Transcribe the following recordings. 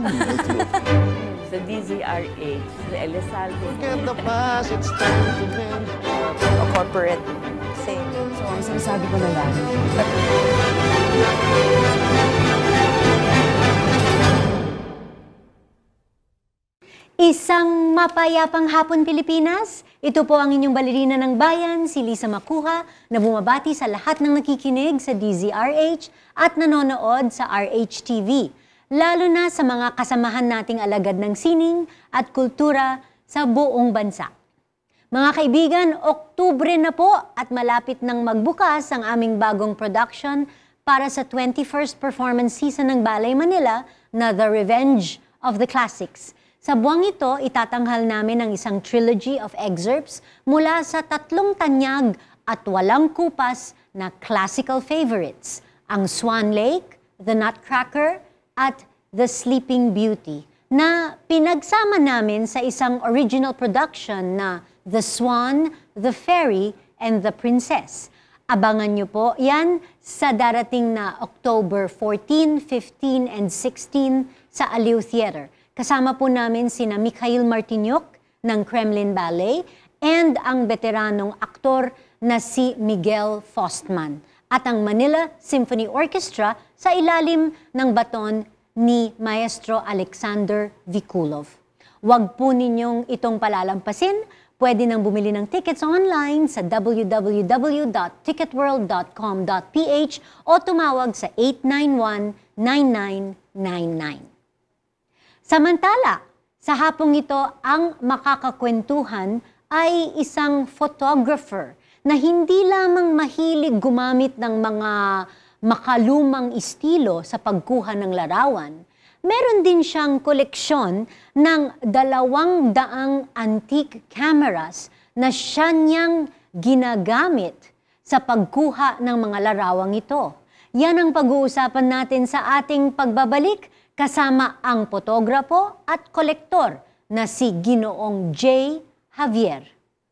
Sa DZRH, sa Elizalde. Forget the past, it's time to mend. Corporate thing. So, ang sinasabi ko na lang, isang mapayapang hapon, Pilipinas. Ito po ang inyong balerina ng bayan, si Lisa Macuja, na bumabati sa lahat ng nakikinig sa DZRH at nanonood sa RH-TV. Lalo na sa mga kasamahan nating alagad ng sining at kultura sa buong bansa. Mga kaibigan, Oktubre na po at malapit nang magbukas ang aming bagong production para sa 21st performance season ng Ballet Manila na The Revenge of the Classics. Sa buwang ito, itatanghal namin ang isang trilogy of excerpts mula sa 3 tanyag at walang kupas na classical favorites, ang Swan Lake, The Nutcracker, at The Sleeping Beauty, na pinagsama namin sa isang original production na The Swan, The Fairy, and The Princess. Abangan niyo po yan sa darating na October 14, 15, and 16 sa Aliw Theater. Kasama po namin sina Mikhail Martinyuk ng Kremlin Ballet and ang veteranong aktor na si Miguel Faustman at ang Manila Symphony Orchestra sa ilalim ng baton ni Maestro Alexander Vikulov. Huwag po ninyong itong palalampasin. Pwede nang bumili ng tickets online sa www.ticketworld.com.ph o tumawag sa 891-9999. Samantala, sa hapong ito, ang makakakwentuhan ay isang photographer na hindi lamang mahilig gumamit ng mga makalumang estilo sa pagkuha ng larawan. Meron din siyang koleksyon ng 200 antique cameras na siya niyang ginagamit sa pagkuha ng mga larawang ito. Yan ang pag-uusapan natin sa ating pagbabalik kasama ang potograpo at kolektor na si Ginoong J. Javier.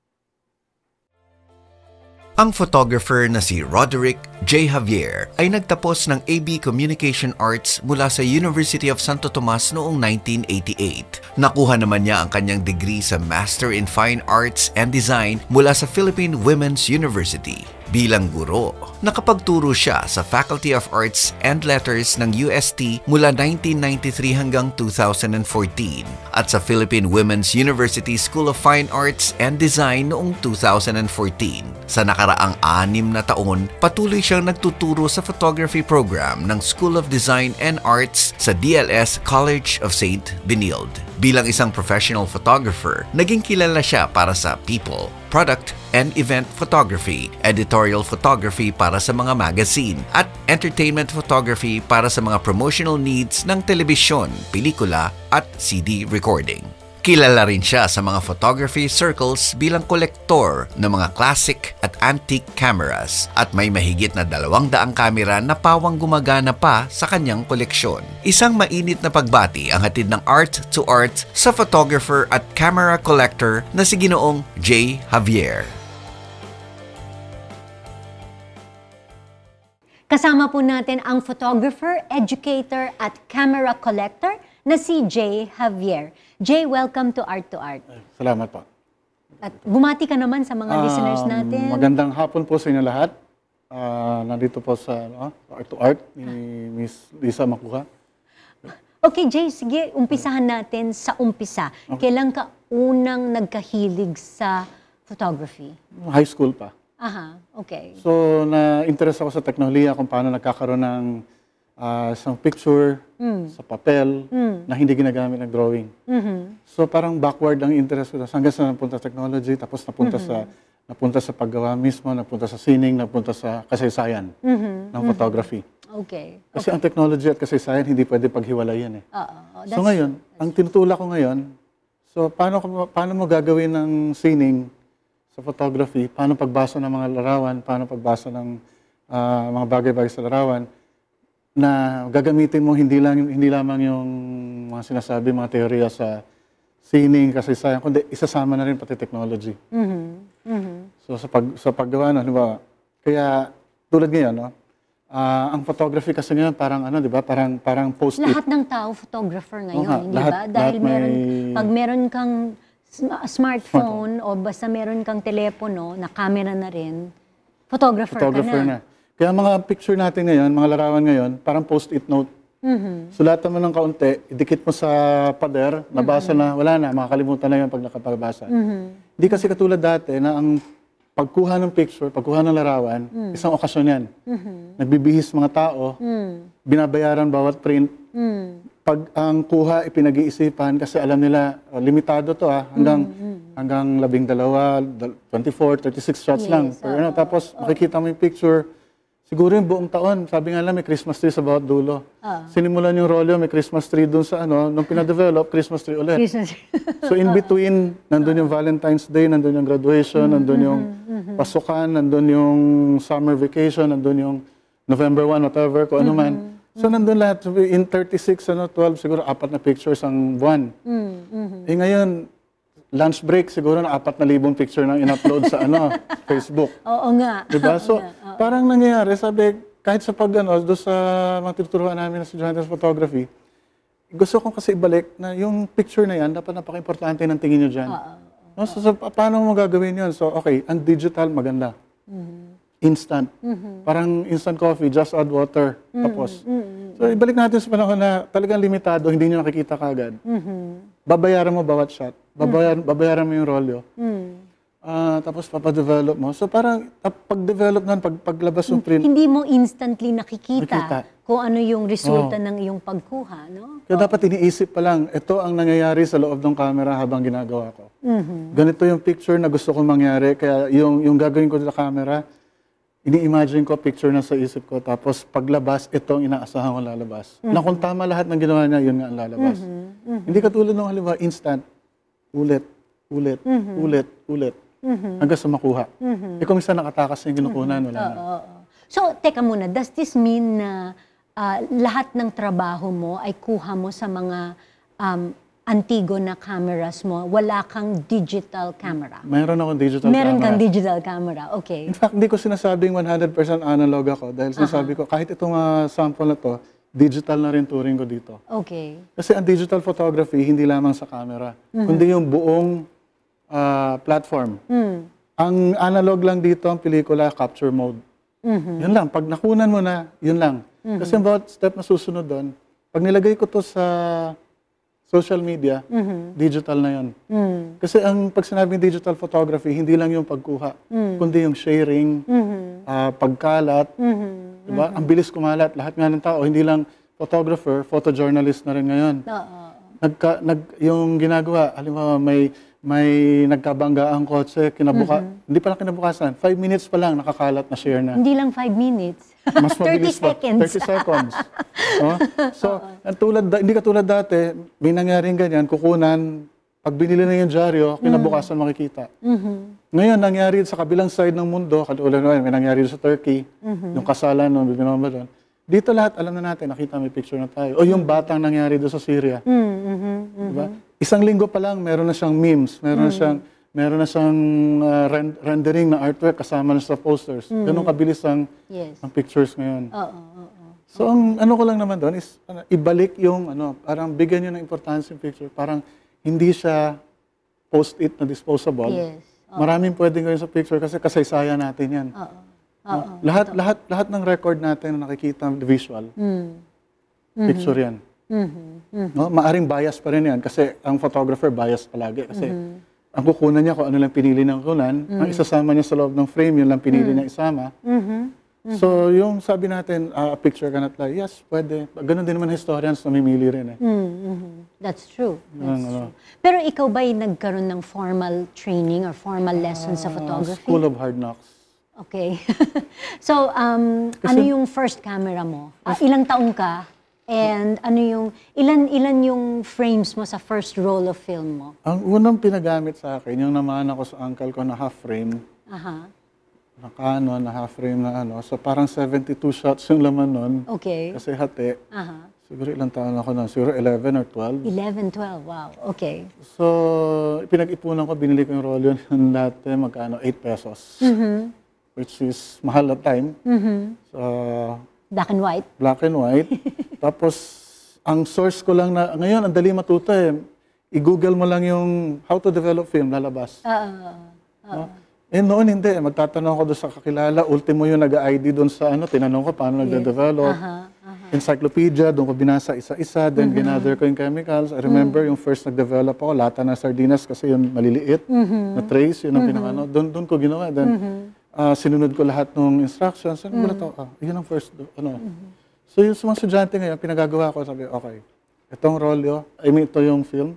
Ang photographer na si Roderick J. Javier ay nagtapos ng AB Communication Arts mula sa University of Santo Tomas noong 1988. Nakuha naman niya ang kanyang degree sa Master in Fine Arts and Design mula sa Philippine Women's University. Bilang guro, nakapagturo siya sa Faculty of Arts and Letters ng UST mula 1993 hanggang 2014 at sa Philippine Women's University School of Fine Arts and Design noong 2014. Sa nakaraang 6 na taon, patuloy siyang nagtuturo sa photography program ng School of Design and Arts sa DLS College of St. Benilde. Bilang isang professional photographer, naging kilala siya para sa people, product, and event photography, editorial photography para sa mga magazine, at entertainment photography para sa mga promotional needs ng telebisyon, pelikula, at CD recording. Kilala rin siya sa mga photography circles bilang kolektor ng mga classic at antique cameras at may mahigit na 200 kamera na pawang gumagana pa sa kanyang koleksyon. Isang mainit na pagbati ang hatid ng Art2art sa photographer at camera collector na si Ginoong J. Javier. Kasama po natin ang photographer, educator at camera collector na si J. Javier. Jay, welcome to Art2art. Salamat po. At bumati ka naman sa mga listeners natin. Magandang hapon po sa inyo lahat. Nandito po sa Art2art ni Miss Lisa Macuja. Okay, Jay, sige, umpisahan natin sa umpisa. Okay. Kailan ka unang nagkahilig sa photography? High school pa. Aha, okay. So, na-interest ako sa teknolohiya kung paano nagkakaroon ng isang picture sa papel na hindi ginagamit ng drawing. So parang backward ang interest ko hanggang sa napunta sa technology, tapos napunta sa paggawa mismo, napunta sa sining, napunta sa kasaysayan ng photography. Okay. Kasi ang technology at kasaysayan hindi pwede paghiwalayan eh. So ngayon, ang tinutulak ko ngayon, so paano mo gagawin ng sining sa photography, paano pagbasa ng mga larawan, paano pagbasa ng mga bagay-bagay sa larawan, na gagamitin mo hindi lamang yung mga sinasabi, mga teorya sa sining, kasaysayan, kundi isasama na rin pati technology. So sa paggawa, no, diba? Kaya tulad ngayon, no, Ang photography kasi ngayon parang ano, 'di ba? Parang post-it. Lahat ng tao photographer ngayon, nga, hindi lahat- ba? Dahil lahat may- pag meron kang smartphone o basta meron kang telepono na camera na rin, photographer ka na. Kaya mga picture natin ngayon, mga larawan ngayon, parang post-it note. Sulatan mo ng kaunti, idikit mo sa pader, nabasa na, wala na, makakalimutan na yun pag nakapagbasa. Hindi kasi katulad dati na ang pagkuha ng picture, pagkuha ng larawan, isang okasyon yan. Nagbibihis mga tao, binabayaran bawat print. Pag ang kuha ipinag-iisipan kasi alam nila limitado to hanggang 12, 24, 36 shots lang. Pero, tapos makikita mo yung picture, siguro yung buong taon. Sabi nga lang may Christmas tree sa bawat dulo. Sinimulan yung rolyo, may Christmas tree dun sa nung pinadevelop, Christmas tree ulit. So in between, nandun yung Valentine's Day, nandun yung graduation, nandun yung pasukan, nandun yung summer vacation, nandun yung November 1, whatever, kung ano man. So nandun lahat, in 36, 12, siguro 4 na pictures ang buwan. Eh ngayon, lunch break, siguro na 4,000 picture nang in-upload sa Facebook. Oo nga. Diba? So, parang nangyayari, sabi, kahit sa doon sa mga tinuturuan namin na estudyante sa photography, gusto kong kasi ibalik na yung picture na yan, dapat napaka-importante ng tingin nyo dyan. No? So, paano mo gagawin yun? So, okay, ang digital, maganda. Instant. Parang instant coffee, just add water, tapos. So, ibalik natin sa panahon na talagang limitado, hindi nyo nakikita kagad. Babayaran mo bawat shot. Babayaran mo yung rolyo. Tapos papadevelop mo. So parang pag-develop nun, paglabas yung print. Hindi mo instantly nakikita kung ano yung resulta ng iyong pagkuha, no? Kaya dapat iniisip pa lang, ito ang nangyayari sa loob ng camera habang ginagawa ko. Ganito yung picture na gusto kong mangyari, kaya yung gagawin ko sa camera, ini-imagine ko picture na sa isip ko, tapos paglabas, ito ang inaasahan ko lalabas. Na kung tama lahat ng ginawa niya, yun nga ang lalabas. Hindi katulad ng halimbawa, instant, ulit, hanggang sa makuha. Kung minsan nakatakas yung ginukunan, wala na. So, teka muna, does this mean na lahat ng trabaho mo ay kuha mo sa mga antigo na cameras mo, wala kang digital camera? Mayroon akong digital camera. Meron kang digital camera, okay. In fact, hindi ko sinasabing 100% analog ako dahil sinasabi ko, kahit itong sample na to, digital na rin turing ko dito. Okay. Kasi ang digital photography, hindi lamang sa camera, kundi yung buong platform. Ang analog lang dito, ang pelikula, capture mode. Yun lang. Pag nakunan mo na, yun lang. Kasi ang bawat step na susunod doon, pag nilagay ko to sa social media, digital na yun. Kasi pag sinabing digital photography, hindi lang yung pagkuha, kundi yung sharing, pagkalat. Diba? Ang bilis kumalat. Lahat nga ng tao, hindi lang photographer, photojournalist na rin ngayon. Yung ginagawa, halimbawa may nagkabangga ang kotse, hindi pa lang kinabukasan, 5 minutes pa lang nakakalat na share na. Hindi lang 5 minutes. Mas 30 seconds. 30 seconds. No? So, hindi katulad dati, may nangyaring ganyan, kukunan, pag binili na yung dyaryo, kinabukasan makikita. Ngayon, nangyari sa kabilang side ng mundo, katulad may nangyari sa Turkey, yung kasalan, binomba doon. Dito lahat, alam na natin, nakita may picture na tayo. O yung batang nangyari doon sa Syria. Diba? Isang linggo pa lang, meron na siyang memes, meron na siyang rendering na artwork kasama na sa posters. Ganun kabilis ang pictures ngayon. So, ang ano ko lang naman doon is, ibalik yung, parang bigyan nyo ng importance yung picture. Parang hindi siya post-it na disposable. Maraming pwedeng gawin sa picture kasi kasaysayan natin yan. Lahat ng record natin na nakikita visual, picture yan. No? Maaring bias pa rin yan kasi ang photographer bias palagi kasi ang kukunan niya kung ano lang pinili ng kunan, ang isasama niya sa loob ng frame, yun lang pinili niya isama. So yung sabi natin, a picture cannot lie, yes, pwede. Ganon din naman historians na mimili rin eh. That's true. True. Pero ikaw ba'y nagkaroon ng formal training or formal lessons sa photography? School of Hard Knocks. Okay. So, ano yung first camera mo? Ilang taong ka? And ano yung, ilan yung frames mo sa first roll of film mo? Ang unang pinagamit sa akin, yung naman ako sa uncle ko na half frame. Na Canon, na half frame na So, parang 72 shots yung laman nun. Okay. Kasi hati. Siguro ilang taon ako nun? Siguro 11 or 12. 11, 12. Wow. Okay. So, pinag-ipunan ko, binili ko yung roll yun dati, magkano? 8 pesos. Which is mahal at time. So, Black and white? Black and white. Tapos, ang source ko lang na, ngayon, ang dali matuto eh. I-google mo lang yung how to develop film, lalabas. No? Eh noon hindi, magtatanong ako doon sa kakilala, ultimo yung nag-ID doon sa tinanong ko paano nagde-develop. Encyclopedia, doon ko binasa isa-isa, then ginather ko yung chemicals. I remember yung first nag-develop ako, lata ng sardinas kasi yung maliliit na trays, yun ang pinakano. Doon ko ginawa. Then, sinunod ko lahat ng instructions. Yun ang first, So yung mga estudyante ngayon, pinagagawa ko, sabi, okay, itong rolyo, ito yung film,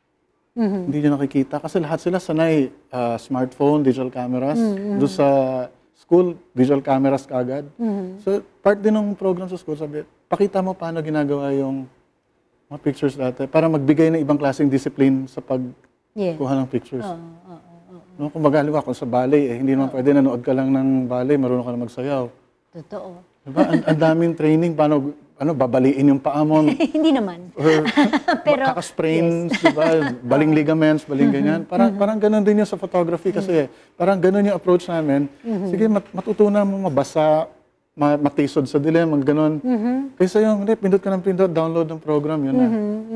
hindi nyo nakikita. Kasi lahat sila sanay, smartphone, digital cameras. Doon sa school, visual cameras kaagad. So, part din ng program sa school, sabi, pakita mo paano ginagawa yung mga pictures dati para magbigay ng ibang klaseng discipline sa pagkuha ng pictures. No, kung magaliwa, kung sa ballet, hindi naman pwede nanood ka lang ng ballet, marunong ka na magsayaw. Totoo. Diba? Ang daming training, paano babaliin yung paa mo. Hindi naman. Or pero kaka-sprains, diba? Baling ligaments, baling ganyan. Parang ganun din yung sa photography kasi parang ganun yung approach namin. Sige, matutunan mo mabasa, matisod sa dilim, ganun. Kaysa yung, pindot ka ng pindot, download ng program, yun na.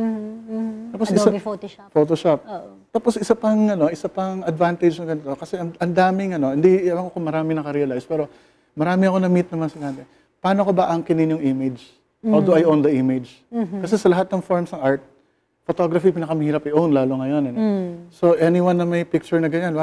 Tapos Adobe Photoshop. Photoshop. Tapos isa pang advantage ng ganito, kasi ang daming, hindi, ewan ko kung marami nakarealize, pero marami ako na-meet naman sa kanila. Paano ko ba angkinin yung image? How do I own the image? Kasi sa lahat ng forms ng art, photography pinakamahirap i-own, lalo ngayon. So anyone na may picture na ganyan,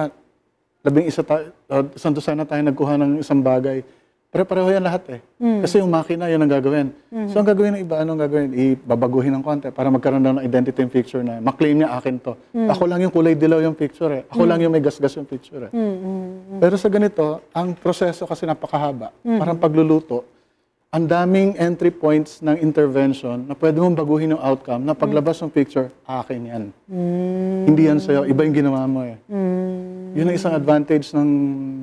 11 sana tayo nagkuha ng isang bagay. Pare-pareho yan lahat eh. Kasi yung makina, yun ang gagawin. So ang gagawin ng iba, anong gagawin? Ibabaguhin ng konti para magkaroon daw ng identity yung picture na maklaim niya akin to. Ako lang yung kulay dilaw yung picture eh. Ako lang yung may gasgas yung picture eh. Pero sa ganito, ang proseso kasi napakahaba. Parang pagluluto, ang daming entry points ng intervention na pwede mong baguhin yung outcome na paglabas ng picture, akin yan. Hindi yan sa'yo, iba yung ginawa mo eh. Yun ang isang advantage ng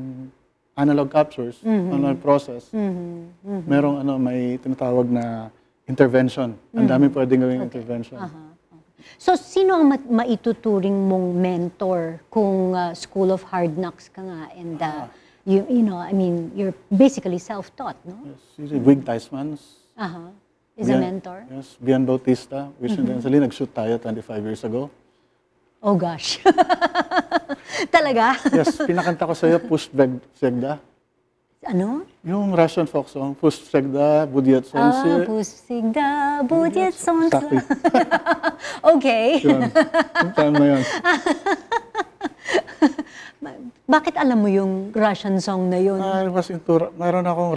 analog captures, analog process. Merong may tinatawag na intervention. Ang dami pwedeng gawing intervention. So, sino ang maituturing mong mentor kung School of Hard Knocks ka nga and you're basically self-taught, no? Yes, Wig Theismans. Is a mentor? Yes, Bian Bautista, which incidentally nag-shoot tayo 25 years ago. Oh gosh. Talaga? Yes, pinakanta ko sa'yo, Push Segda. Ano? Yung Russian folk song, Push Segda, Budyat Sonsi. Push Segda, Budyat Sonsi. Exactly. Okay. Yun. Yung time na yun. Bakit alam mo yung Russian song na yun? I was into, mayroon akong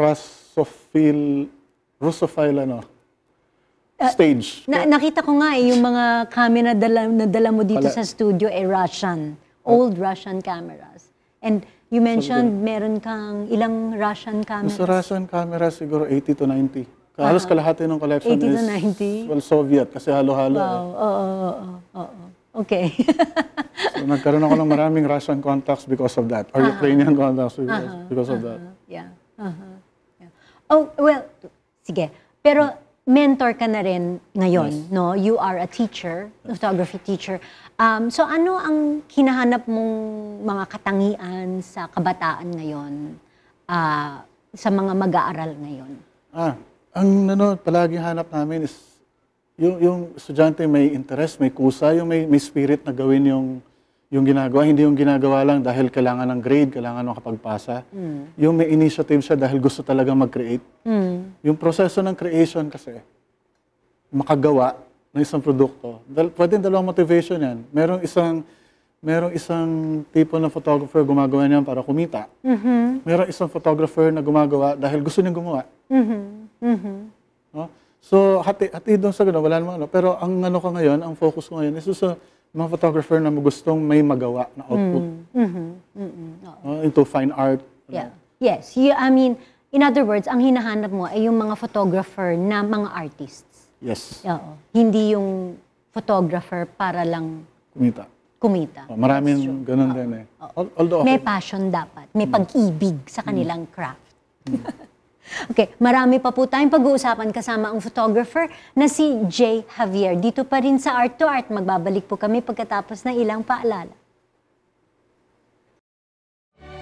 Russophile, stage. Nakita ko nga yung mga camera na dala mo dito sa studio Russian. Old Russian cameras. And you mentioned meron kang ilang Russian cameras? Sa Russian cameras, siguro 80 to 90. Halos kalahati ng collection 80 is to 90? Well, Soviet, kasi halo-halo. Wow, oo. Okay. So, nagkaroon ako ng maraming Russian contacts because of that. Or Ukrainian contacts because of that. Yeah. Oh, well, sige. Pero mentor ka na rin ngayon, no? You are a teacher, photography teacher. So ano ang hinahanap mong mga katangian sa kabataan ngayon, sa mga mag-aaral ngayon? Ang palaging hanap namin is yung estudyante may interest, may kusa, yung may spirit na gawin yung ginagawa. Hindi yung ginagawa lang dahil kailangan ng grade, kailangan makapagpasa. Yung may initiative siya dahil gusto talagang mag-create. Yung proseso ng creation kasi, makagawa ng isang produkto. Pwede dalawang motivation yan. Merong isang tipo ng photographer gumagawa niyan para kumita. Merong isang photographer na gumagawa dahil gusto niyang gumawa. No? So, hati doon sa gano'n, wala namang Pero ang ko ngayon, ang focus ko ngayon is sa mga photographer na gustong may magawa na output. Into fine art. Yeah. Yes. I mean, in other words, ang hinahanap mo ay yung mga photographer na mga artists. Yes. Oo. Hindi yung photographer para lang kumita. Maraming ganun din eh. Although, may passion dapat. May pag-ibig sa kanilang craft. Okay, marami pa po tayong pag-uusapan kasama ang photographer na si Javier. Dito pa rin sa Art2art. Magbabalik po kami pagkatapos ng ilang paalala.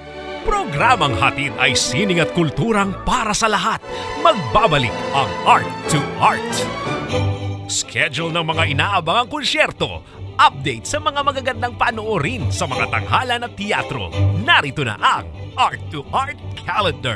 Programang hatid ay sining at kulturang para sa lahat. Magbabalik ang Art2art. Schedule ng mga inaabangang konsyerto, update sa mga magagandang panoorin sa mga tanghalan at teatro. Narito na ang Art2art Calendar.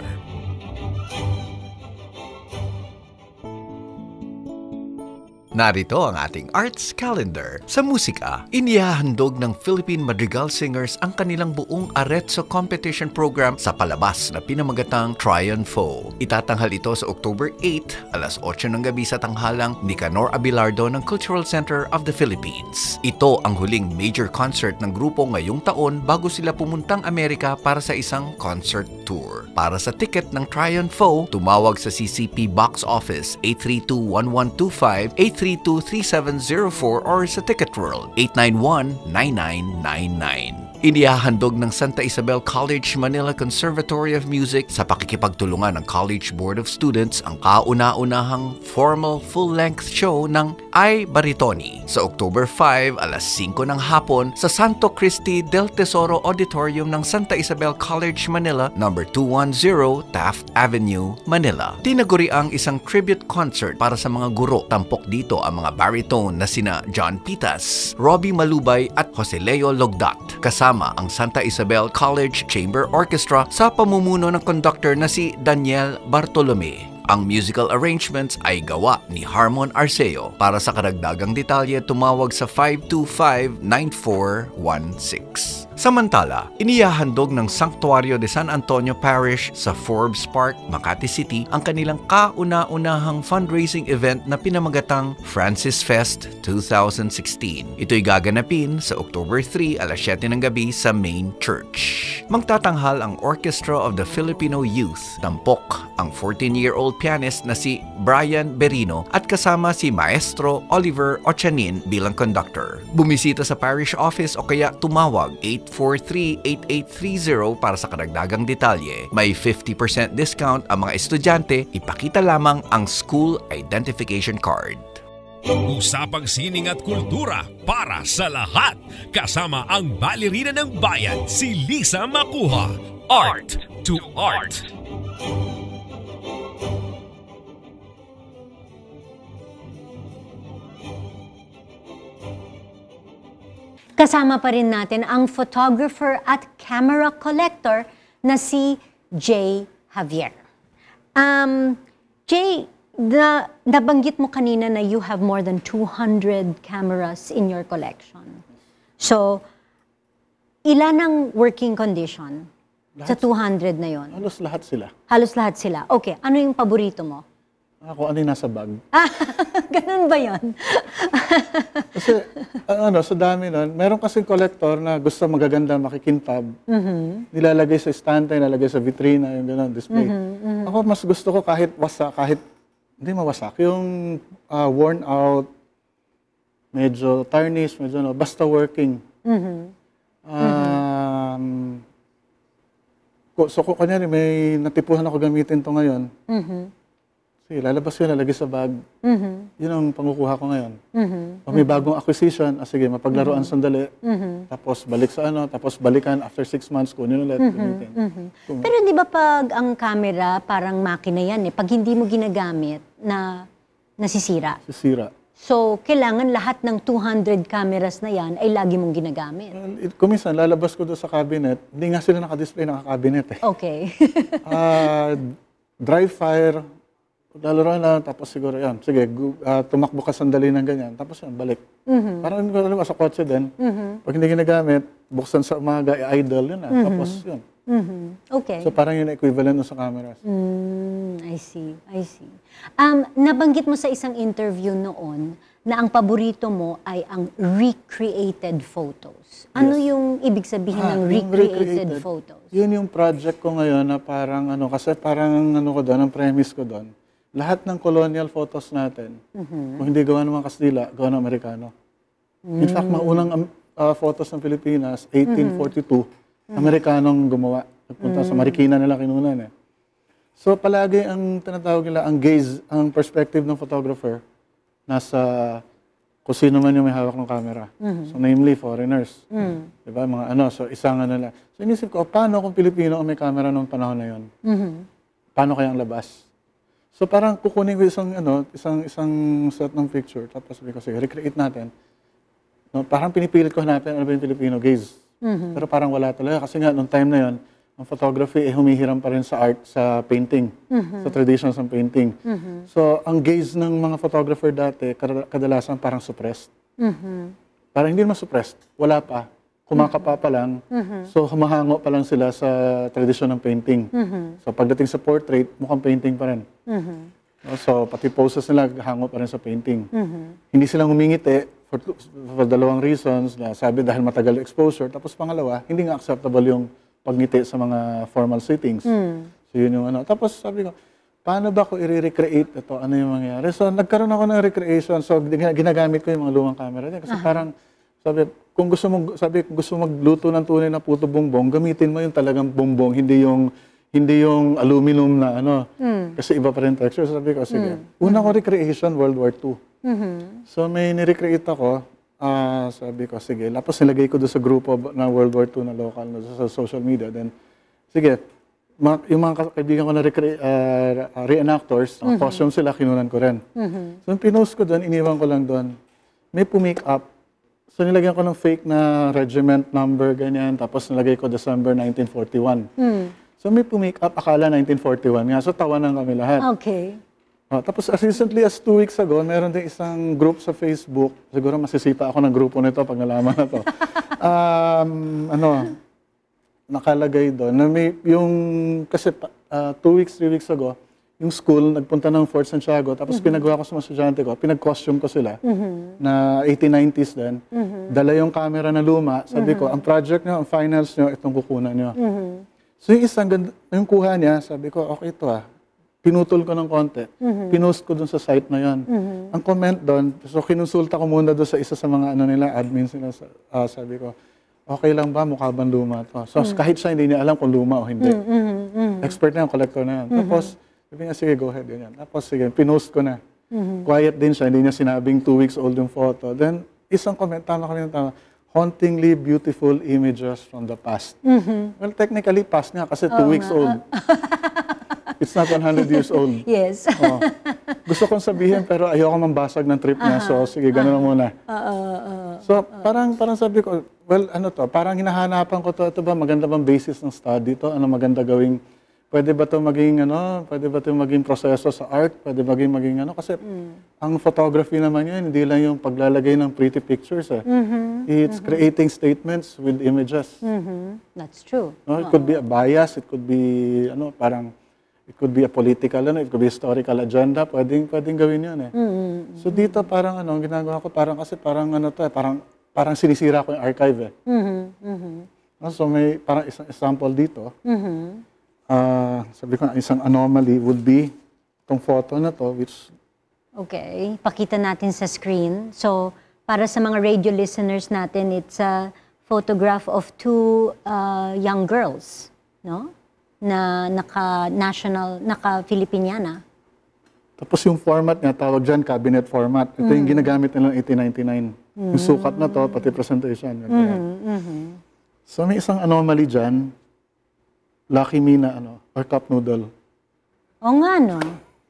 Narito ang ating arts calendar. Sa musika, inihahandog ng Philippine Madrigal Singers ang kanilang buong Arezzo competition program sa palabas na pinamagatang Triunfo. Itatanghal ito sa October 8, alas 8 ng gabi sa tanghalang Nicanor Abelardo ng Cultural Center of the Philippines. Ito ang huling major concert ng grupo ngayong taon bago sila pumuntang Amerika para sa isang concert tour. Para sa ticket ng Triunfo, tumawag sa CCP Box Office 832-1125, 832-3704 or sa Ticket World 891-9999. Inihahandog ng Santa Isabel College Manila Conservatory of Music sa pakikipagtulungan ng College Board of Students ang kauna-unahang formal full-length show ng Ay Baritoni sa October 5, alas 5 ng hapon sa Santo Cristi del Tesoro Auditorium ng Santa Isabel College Manila, number 210 Taft Avenue, Manila. Tinaguri ang isang tribute concert para sa mga guro. Tampok dito ang mga baritone na sina John Pitas, Robbie Malubay at Jose Leo Logdat. Kasama ang Santa Isabel College Chamber Orchestra sa pamumuno ng conductor na si Daniel Bartolome. Ang musical arrangements ay gawa ni Harmon Arceo. Para sa karagdagang detalye, tumawag sa 525-9416. Samantala, inihahandog ng Sanctuario de San Antonio Parish sa Forbes Park, Makati City ang kanilang kauna-unahang fundraising event na pinamagatang Francis Fest 2016. Ito'y gaganapin sa October 3, alas 7 ng gabi sa Main Church. Magtatanghal ang Orchestra of the Filipino Youth. Tampok ang 14-year-old pianist na si Brian Berino at kasama si Maestro Oliver Ochanin bilang conductor. Bumisita sa parish office o kaya tumawag 843-8830 para sa karagdagang detalye. May 50% discount ang mga estudyante. Ipakita lamang ang school identification card. Usapang sining at kultura para sa lahat. Kasama ang balerina ng bayan, si Lisa Macuja. Art2art. Kasama pa rin natin ang photographer at camera collector na si Javier. Jay, nabanggit mo kanina na you have more than 200 cameras in your collection. So, ilan ang working condition sa 200 na yon? Halos lahat sila. Halos lahat sila. Okay, ano yung paborito mo? Ako, ano yung nasa bag. Ganun ba yun? Kasi, sa dami nun, meron kasing collector na gusto magaganda makikintab. Nilalagay sa estante, nilalagay sa vitrina, yung gano'n, display. Ako, mas gusto ko kahit wasak, kahit hindi mawasak, yung worn out, medyo tarnished, medyo basta working. So, kunyari, may natipuhan ako gamitin to ngayon. Sige, lalabas yun, lalagay sa bag. Yun ang pangukuha ko ngayon. Pag may bagong acquisition, sige, mapaglaruan sandali. Tapos balik sa tapos balikan after 6 months, kunin ulit. Pero di ba pag ang camera, parang makina yan pag hindi mo ginagamit, nasisira? Sisira. So, kailangan lahat ng 200 cameras na yan ay lagi mong ginagamit. Kuminsan, lalabas ko doon sa cabinet, hindi nga sila naka-display, naka-cabinet Okay. Dry fire, lalaroan lang, tapos siguro yan. Sige, tumakbo ka sandali ng ganyan, tapos yan, balik. Parang hindi ko alam, sa kotse din. Pag hindi ginagamit, buksan sa umaga, idle, yun na. Tapos yun. Okay. So parang yun equivalent sa cameras. I see. Nabanggit mo sa isang interview noon na ang paborito mo ay ang recreated photos. Ano yung ibig sabihin ng recreated photos? Yun yung project ko ngayon na parang kasi parang ko doon, ang premise ko doon. Lahat ng colonial photos natin, kung hindi gawa ng mga Kastila, gawa ng Amerikano. In fact, mga unang photos ng Pilipinas, 1842, Amerikanong gumawa. Nagpunta sa Marikina nila kinunan So palagi ang tinatawag nila, ang gaze, ang perspective ng photographer, nasa kung sino man yung may hawak ng camera. So, namely, foreigners. Diba? Mga ano, so isang ano lang. So, inisip ko, paano kung Pilipino ang may camera noong panahon na yun? Paano kaya ang labas? So, parang kukunin ko isang set ng picture, tapos sabi ko, sige, recreate natin. No, parang pinipilit ko hanapin ano ba yung Filipino gaze. Pero parang wala talaga. Kasi nga, noong time na yun, ang photography humihiram pa rin sa art, sa painting, sa traditions ng painting. So, ang gaze ng mga photographer dati, kadalasan parang suppressed. Parang hindi naman suppressed, wala pa. Kumakapa pa lang. So, humahango pa lang sila sa tradisyon ng painting. So, pagdating sa portrait, mukhang painting pa rin. So, pati poses nila, hango pa rin sa painting. Hindi silang humingiti for dalawang reasons. Na sabi, dahil matagal exposure. Tapos pangalawa, hindi nga acceptable yung pagngiti sa mga formal settings. So, yun yung ano. Tapos sabi ko, paano ba ko i-recreate ito? Ano yung mangyayari? So, nagkaroon ako ng recreation. So, ginagamit ko yung mga lumang camera din. Kasi parang, sabi, kung gusto mo magluto ng tunay na puto bongbong, gamitin mo yung talagang bongbong, hindi yung aluminum na ano. Kasi iba pa rin texture. So, sabi ko, sige. Una ko recreation, World War II. So, may ni-recreate ako. Sabi ko, sige. Tapos nilagay ko doon sa grupo na World War II na local sa social media. Then, sige, yung mga kaibigan ko na reenactors, costume sila, kinunan ko rin. So, yung pinost ko doon, iniwan ko lang doon. May pumake up. So, nilagyan ko ng fake na regiment number, ganyan. Tapos nilagay ko December 1941. So, may pumake up, akala 1941 nga. So, tawanan kami lahat. Okay. Tapos as recently as 2 weeks ago, meron din isang group sa Facebook. Siguro masisipa ako ng grupo nito pag nalaman na to. Nakalagay doon. Na may, kasi 2 weeks, 3 weeks ago, yung school nagpunta ng Fort Santiago. Tapos pinagawa ko sa mga estudyante ko. Pinag-costume ko sila na 1890s din. Dala yung camera na luma. Sabi ko, ang project nyo, ang finals nyo, itong kukunan nyo. So yung isang, yung kuha niya, sabi ko, okay ito pinutol ko ng konti. Pinost ko dun sa site na yon. Ang comment doon, so kinonsulta ko muna doon sa isa sa mga admins nila. Sabi ko, okay lang ba? Mukha bang luma to? So kahit siya hindi niya alam kung luma o hindi. Expert na yung collector na yan. Tapos, sabi niya, sige, go ahead. Ganyan. Tapos, sige, pinost ko na. Quiet din siya. Hindi niya sinabing 2 weeks old yung photo. Then, isang comment, tama. Hauntingly beautiful images from the past. Well, technically, past nga kasi 2 weeks old. It's not 100 years old. Yes. Gusto kong sabihin pero ayoko mambasag ng trip niya. So, sige, gano'n na muna. So, parang sabi ko, well, parang hinahanapan ko to. Ito ba, maganda bang basis ng study to? Ano maganda gawing, pwede ba ito maging proseso sa art? Pwede ba maging kasi ang photography naman yun, hindi lang yung paglalagay ng pretty pictures. It's creating statements with images. That's true. No? It could be a bias, it could be, it could be a political, it could be a historical agenda, pwedeng gawin yun So dito parang ginagawa ko parang sinisira ko yung archive So may parang isang example dito. Sabi ko isang anomaly would be itong photo na to which okay, pakita natin sa screen. So para sa mga radio listeners natin, it's a photograph of 2 young girls, no? Na naka-Filipiniana. Tapos yung format niya, tawag dyan, cabinet format. Ito yung ginagamit nila 1899. Yung sukat na to, pati presentation. So may isang anomaly dyan, Lucky Me na or cup noodle. Oo nga, no?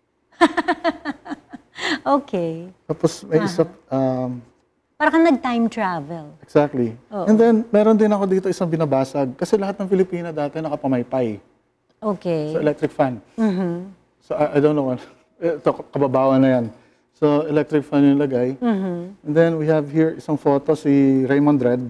Okay. Tapos may isa, parang nag-time travel. exactly. And then, meron din ako dito isang binabasag. Kasi lahat ng Filipina dati nakapamaypay. Okay. So, electric fan. So, I don't know what. Ito, kababawan na yan. So, electric fan yung lagay. And then, we have here isang photo si Raymond Red.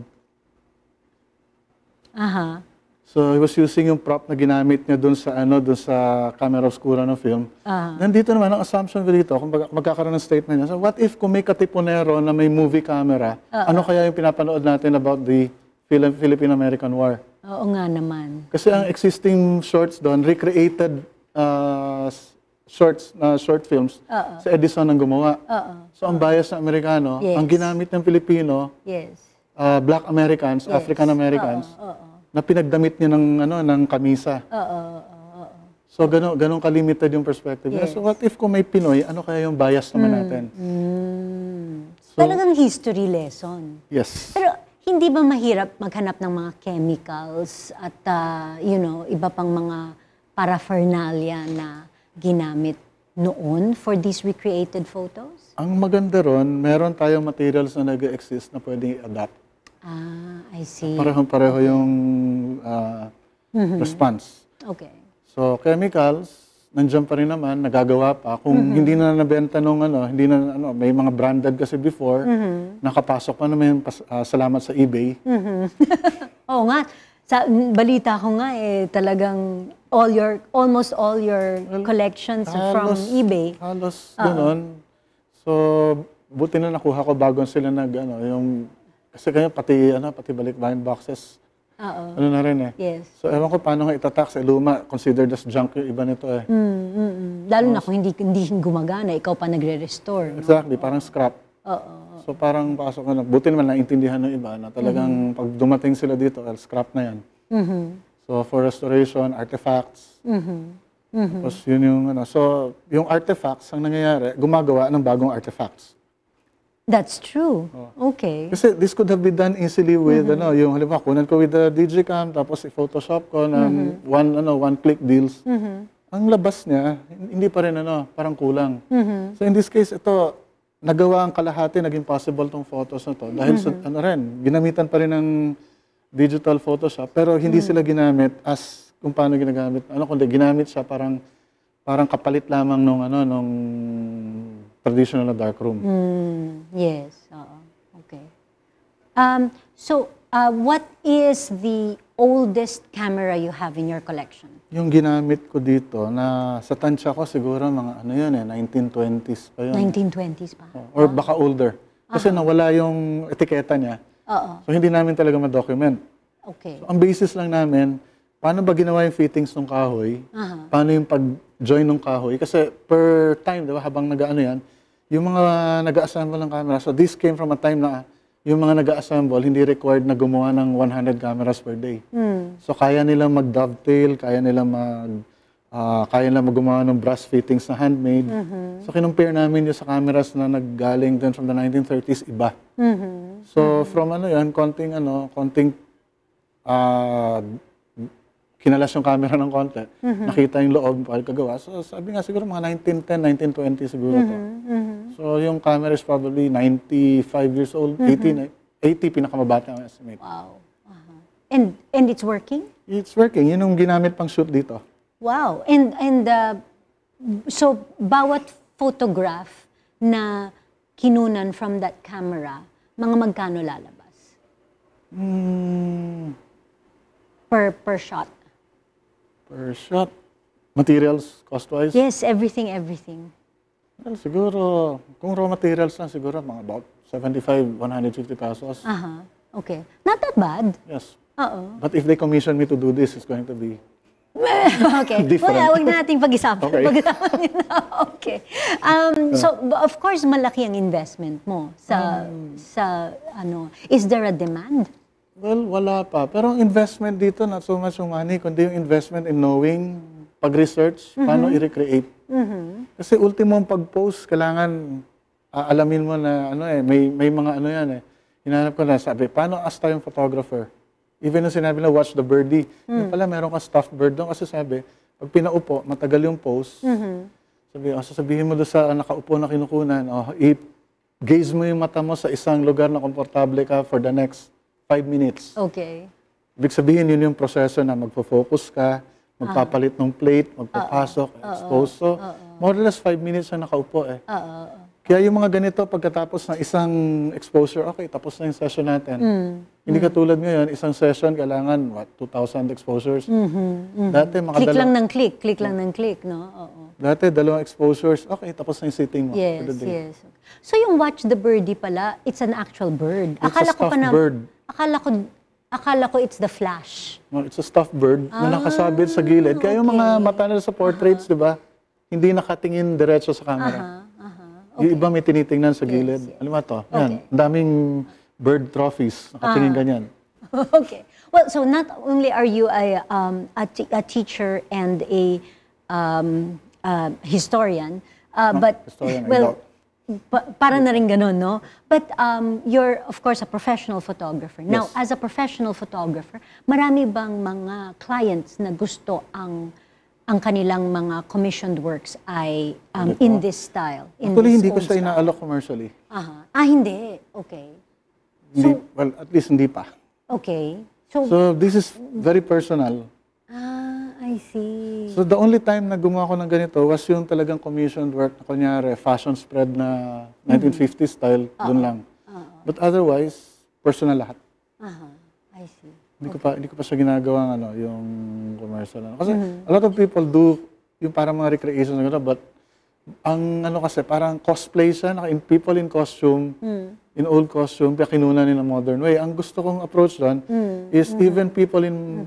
So, he was using yung prop na ginamit niya dun sa camera obscura ng film. Nandito naman, ang assumption ko dito, kung magkakaroon ng statement niya. So, what if kung may katipunero na may movie camera, ano kaya yung pinapanood natin about the Philippine-American War? Oo nga naman. Kasi ang existing shorts doon, recreated short films sa Edison ang gumawa. So ang bias ng Amerikano, ang ginamit ng Pilipino, Black Americans, African Americans, na pinagdamit niya ng kamisa. So ganun kalimited yung perspective. So what if kung may Pinoy, ano kaya yung bias naman natin? Talagang history lesson. Yes. Pero hindi ba mahirap maghanap ng mga chemicals at iba pang mga paraphernalia na ginamit noon for these recreated photos? Ang maganda ron, meron tayong materials na nag-exist na pwedeng i-adapt. I see. Parehong-pareho yung response. Okay. So, chemicals, nandiyan pa rin naman, nagagawa pa. Kung hindi na nabenta nung hindi na, may mga branded kasi before, nakapasok pa naman, salamat sa eBay. Oo nga. Sa balita ko nga talagang almost all your collections are from eBay. Halos gano'n. So, buti na nakuha ko bago sila kasi kaya pati balikbayan boxes. Ano na rin Yes. So, ewan ko paano nga itatax. Luma, considered as junk yung iba nito Lalo na kung hindi gumagana, ikaw pa nagre-restore. No? Exactly, parang scrap. So, parang pasok na. Buti naman naintindihan ng iba na talagang pag dumating sila dito, scrap na yan. So, for restoration, artifacts. Tapos yun yung So, yung artifacts, ang nangyayari, gumagawa ng bagong artifacts. That's true. Okay. Kasi this could have been done easily with, yung halimbawa, kunan ko with the Digicam, tapos i-Photoshop ko ng one-click deals. Ang labas niya, hindi pa rin, parang kulang. So in this case, ito, nagawa ang kalahati, naging possible tong photos na to. Dahil sa, ginamitan pa rin ng digital Photoshop, pero hindi sila ginamit as kung paano ginagamit. Kundi ginamit siya parang kapalit lamang nung traditional na darkroom. Yes. Okay. What is the oldest camera you have in your collection? Yung ginamit ko dito, na sa tansya ko siguro mga 1920s pa yun. 1920s pa? Or baka older. Kasi nawala yung etiketa niya. So hindi namin talaga ma-document. Okay. So ang basis lang namin, paano ba ginawa yung fittings ng kahoy? Paano yung pag-join ng kahoy? Kasi per time, di ba, habang yan, yung mga nag-assemble ng camera, so this came from a time na yung mga nag-assemble, hindi required na gumawa ng 100 cameras per day. So kaya nilang mag-dovetail, kaya nilang gumawa ng brass fittings na handmade. So kinumpare namin yung sa cameras na naggaling din from the 1930s, iba. So from konting kinalas yung camera ng konti, nakita yung loob, pagkagawa. So sabi nga siguro mga 1910, 1920 siguro to. So yung camera is probably 95 years old, 80 pinakamabata ang estimate. Wow. And it's working? It's working. Yun yung ginamit pang shoot dito. Wow. So bawat photograph na kinunan from that camera, mga magkano lalabas? Per shot? Per shot. Materials, cost-wise? Yes, everything. Well, siguro, kung raw materials na, siguro mga about 75, 150 pesos. Okay. Not that bad. Yes. But if they commission me to do this, it's going to be okay. different. Huwag na nating pag-isapan. Okay. Okay. So, of course, malaki ang investment mo sa is there a demand? Well, wala pa. Pero ang investment dito, not so much yung money, kundi yung investment in knowing, pag-research, paano i-recreate. Kasi ultimong pag-post, kailangan alamin mo na may mga Hinahanap ko na, sabi, paano as tayong photographer? Even yung sinabi na watch the birdie, yung pala meron ka stuffed bird doon. Kasi sabi, pag pinaupo, matagal yung post. Sabihin mo doon sa nakaupo na kinukunan, i-gaze mo yung mata mo sa isang lugar na komportable ka for the next 5 minutes. Okay. Ibig sabihin, yun yung proseso na magpo-focus ka, magpapalit ng plate, magpapasok, expose. So, more or less 5 minutes na nakaupo Kaya yung mga ganito, pagkatapos ng isang exposure, okay, tapos na yung session natin. Hindi katulad ngayon, isang session, kailangan, 2,000 exposures. Dati, click lang ng click, no? Dati, 2 exposures, okay, tapos na yung sitting mo. Yes. So yung watch the birdie pala, it's an actual bird. It's a stuffed bird. Akala ko it's the flash. No, it's a stuffed bird na nakasabit sa gilid. Kaya yung mga mata nila sa portraits, di ba? Hindi nakatingin diretso sa camera. Okay. Yung iba may tinitingnan sa gilid. Alam mo ito? Yan. Ang daming bird trophies. Nakatingin ganyan. Okay. Well, so not only are you a teacher and a historian, but Historian, well, para na rin ganun, no? But you're, of course, a professional photographer. Now, as a professional photographer, marami bang mga clients na gusto ang kanilang mga commissioned works ay in this style? Actually, hindi ko siya inaalok commercially. Hindi. Okay. Hindi, well, at least hindi pa. Okay. So this is very personal. I see. So the only time na gumawa ko ng ganito was yung talagang commissioned work na kunyari, fashion spread na 1950s style, dun lang. But otherwise, personal lahat. I see. Hindi ko pa siya ginagawang yung commercial. Kasi a lot of people do yung parang mga recreation na gano'n, but ang kasi parang cosplay siya, people in costume, in old costume, kaya kinunan in a modern way. Ang gusto kong approach doon is even people in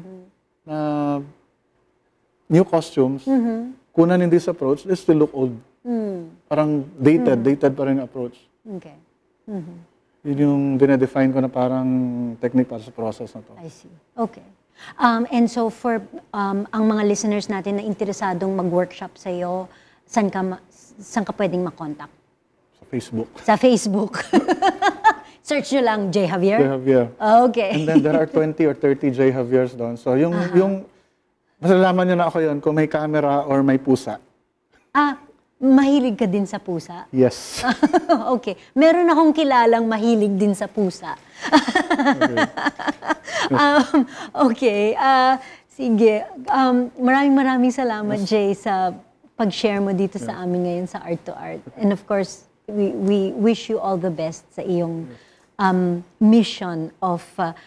new costumes, kunan in this approach, they still look old. Parang dated pa rin yung approach. Okay. Yun yung dinedefine ko na parang technique para sa process na to. I see. Okay. And so for ang mga listeners natin na interesadong mag-workshop sa iyo, saan ka pwedeng makontak? Sa Facebook. Sa Facebook. Search nyo lang J. Javier? J. Javier. Okay. And then there are 20 or 30 J. Javiers doon. So yung masalaman nyo na ako yun kung may camera or may pusa. Mahilig ka din sa pusa? Yes. Okay. Meron akong kilalang mahilig din sa pusa. Okay. Sige. Maraming salamat, Jay, sa pag-share mo dito sa amin ngayon sa Art2art. And of course, we wish you all the best sa iyong mission of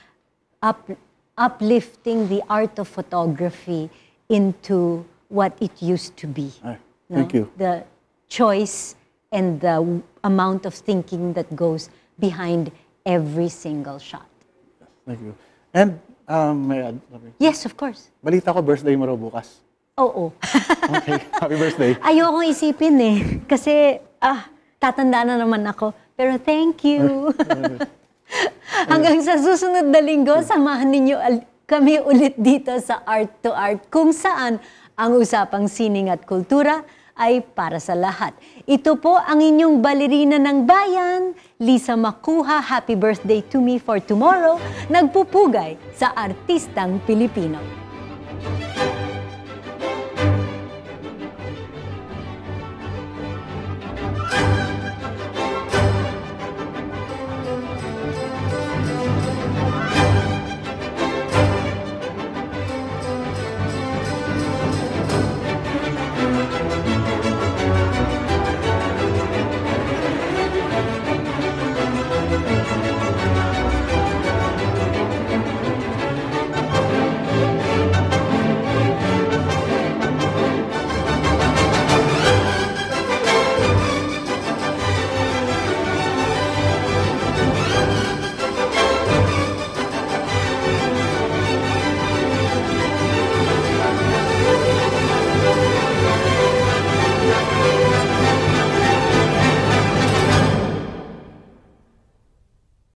uplifting the art of photography into what it used to be. Thank you. The choice and the amount of thinking that goes behind every single shot. Thank you. And may I add? Yes, of course. Balita ko, birthday mo raw bukas. Oo. Okay, happy birthday. Ayokong isipin kasi tatanda na naman ako. Pero thank you. Hanggang sa susunod na linggo, samahan ninyo kami ulit dito sa Art2art, kung saan ang usapang sining at kultura ay para sa lahat. Ito po ang inyong balerina ng bayan, Lisa Macuja. Happy birthday to me for tomorrow. Nagpupugay sa artistang Pilipino.